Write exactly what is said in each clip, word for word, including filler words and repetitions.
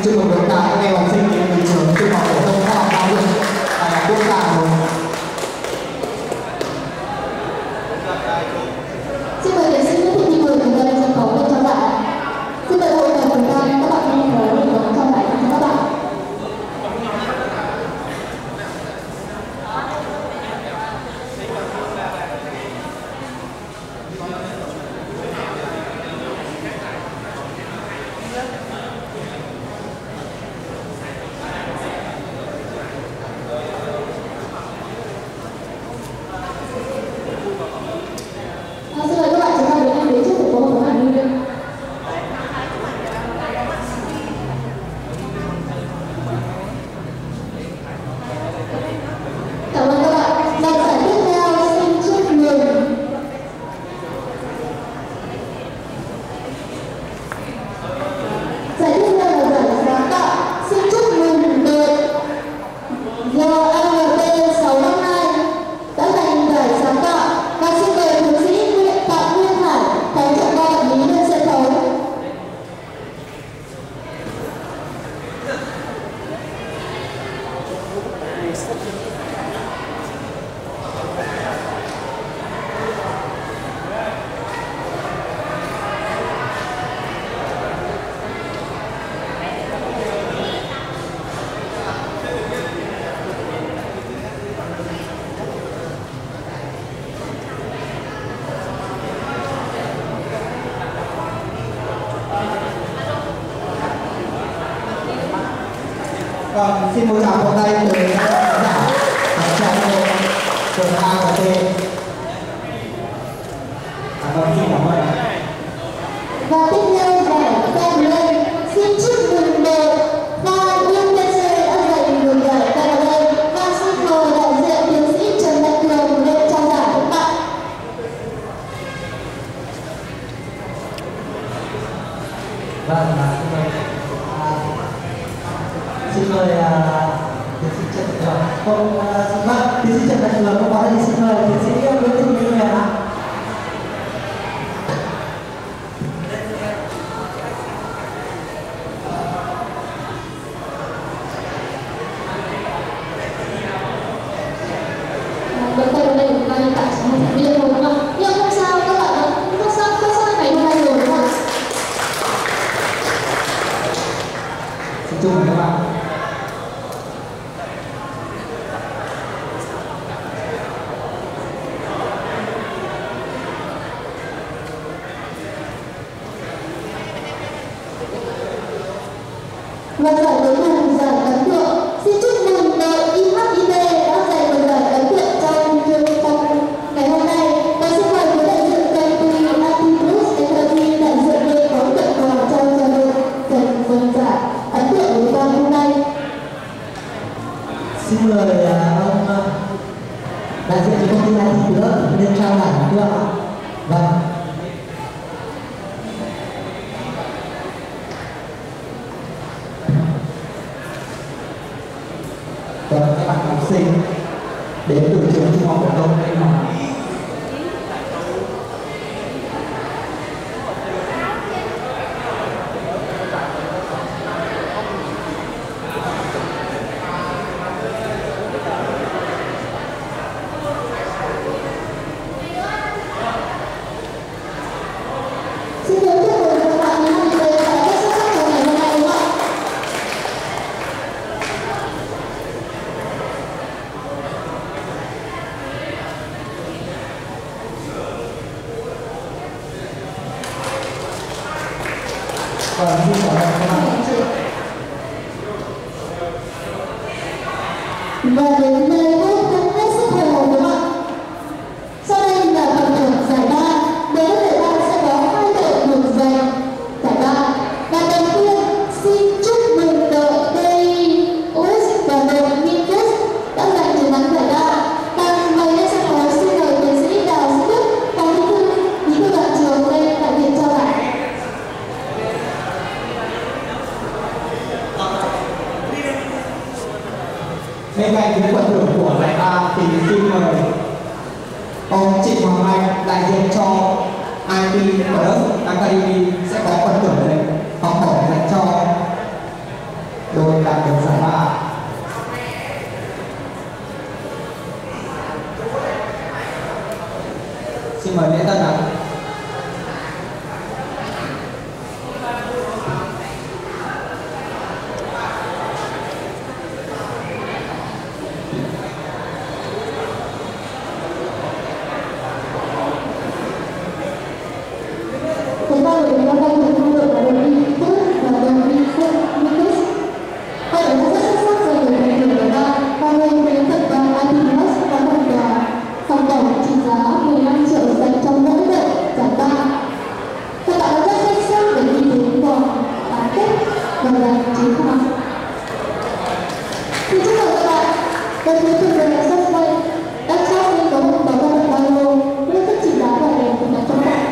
chúc mừng tất cả các em học sinh đến trường Trung học phổ thông Khoa học Giáo dục Quốc gia Hà Nội. Xin mời tiến sĩ Nguyễn Thị Nhi Mười cùng lên sân khấu để trao giải. Xin mời hội đồng phần ban các bạn thân mến để có trao giải cho các bạn. Xin mời các bạn chúng ta đến em đến trước của hội đồng Hàn Lưu. Cảm ơn các bạn. Và giải tiếp theo xin chúc mừng giải tiếp theo là giải sáng tạo. Xin chúc mừng đội giê lờ pê sáu năm hai đã giành giải sáng tạo và xin mời tiến sĩ Nguyễn Phạm Nguyên Hải, phó trưởng ban quản lý lên sân khấu. Vâng, xin một tràng vỗ tay từ các khán giả trong trường A và T. À, vâng, xin cảm ơn. Và tiếp theo giải xem lên. Xin chúc mừng đội Khoa Nguyên pê xê đã giành được giải xem lên. Và xin mời đại diện tiến sĩ Trần Mạnh Cường lên trao giải các bạn. Vâng, xin mời xin mời tiến sĩ Trần Mạnh Cường. Không, vâng, tiến sĩ Trần Mạnh Cường không có gì, xin mời tiến sĩ Nguyễn Thị Nhi Mười ạ. Đầu tiên ở đây chúng ta hiện tại sẽ một video đúng không ạ? Nhưng không sao các bạn ạ, không sao, không sao ngày hôm nay rồi đúng không ạ? Xin chúc mừng các bạn. Và giải cuối cùng giải ấn tượng. Xin chúc mừng đội i hát i tê đã giành được giải ấn tượng trong trong ngày hôm nay. Và xin mời với đại diện công ty Antivirus Security đại diện đội có tặng quà cho cho đội giành phần giải ấn tượng của hôm nay. Xin mời ông đại diện cho công ty Antivirus lên trao giải được không ạ? Vâng. Vâng, các bạn học sinh đến từ trường Trung học phổ thông Tây Hòa. Xin giới thiệu với các bạn những người đã rất xuất sắc trong ngày hôm nay đúng không ạ? Vâng, xin chào các bạn. Và đến đây hết cũng hết sức hồi hộp đúng không ạ? Sau đây là phần thưởng giải ba. Đến giải ba sẽ có hai đội được giành giải ba. Và đầu tiên xin chúc mừng đội Day Us và đội Minus đã giành chiến thắng giải ba. Và mời lên sân khấu xin mời tiến sĩ Đào Sĩ Đức, phó bí thư bí thư đoàn trường lên đại diện trao giải. Bên cạnh những phần thưởng của giải ba thì xin mời ông Trịnh Hoàng Anh đại diện cho i tê Plus Academy sẽ có phần thưởng này học hỏi dành cho người giao thông được thu được là đồng đi Phước và đồng đi Phước Lucas. Họ đã rất xuất sắc về người thầy thường của ba, hoan nghênh đến tập đoàn i pê Plus có phần quà phòng tổng trị giá mười lăm triệu dành cho mỗi đội giải ba. Các bạn đã rất xuất sắc để đi đến vòng bán kết và giành chiến thắng. Xin chúc mừng các bạn, đội cuối cùng là Subway đã trao lên có một tấm bằng Bio với các trị giá và đẹp của nhà trong bạn.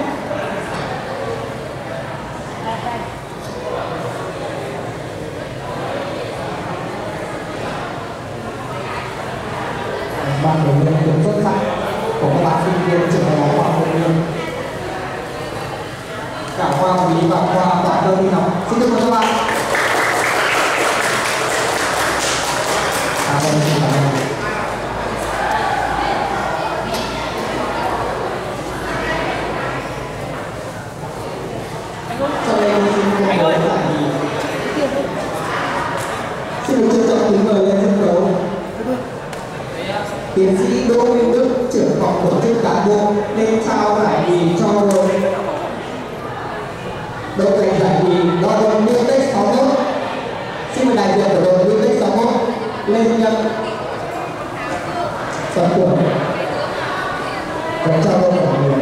Ban huấn luyện viên xuất sắc của các bạn sinh viên trường đại học khoa học công nghệ, cả khoa học lý và khoa toán cơ tin học. Xin chúc mừng các bạn. À, vâng, xin cảm ơn. Sau đây tôi xin công bố giải nhì. Xin được trân trọng kính mời lên sân khấu tiến sĩ Đỗ Minh Đức, trưởng phòng tổ chức cán bộ lên trao giải nhì cho đội đội giành giải nhì là đội Newtech sáu mốt. Xin mời đại diện của đội Newtech sáu mốt lên nhận phần thưởng và trao đội giải nhì.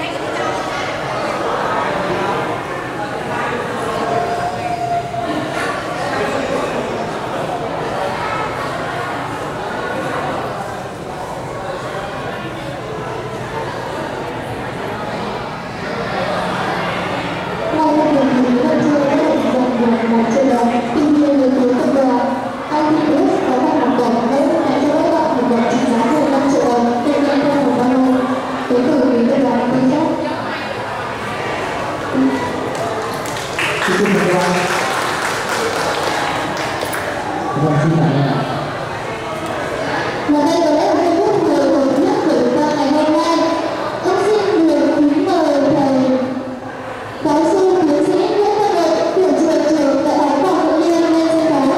Và đây có lẽ là giây phút người hồi nhất của chúng ta ngày hôm nay. Em xin được kính mời thầy giáo sư tiến sĩ Nguyễn Văn Lợi, hiệu trưởng trường Đại học Khoa học Tự nhiên lên sân khấu.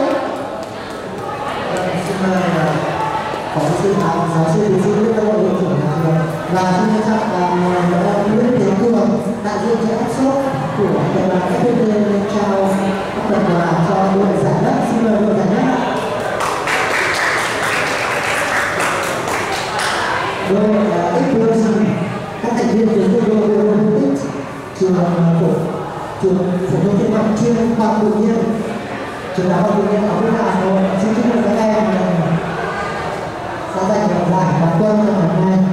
Xin mời phó giáo sư giáo sư tiến sĩ Nguyễn Văn Lợi, hiệu trưởng nhà trường, và xin trân trọng mời Nguyễn Tiến Cường, đại diện cho ép ét ô của tập đoàn ép pê tê lên trao phần quà cho đội giải nhất. Xin mời đội giải nhất. Đội Explosion, các thành viên đến từ đội Olympic, trường phổ trường phổ thông trung học chuyên khoa học tự nhiên, trường đại học tự nhiên ở Quốc Hà Nội. Xin chúc mừng các em đã giành được giải quán quân trong năm nay.